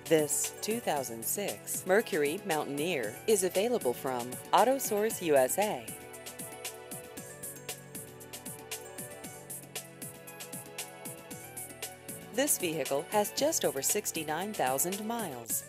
This 2006 Mercury Mountaineer is available from AutoSource USA. This vehicle has just over 69,000 miles.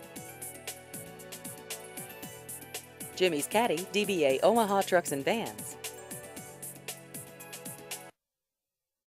Jimmy's Caddy, DBA Omaha Trucks and Vans.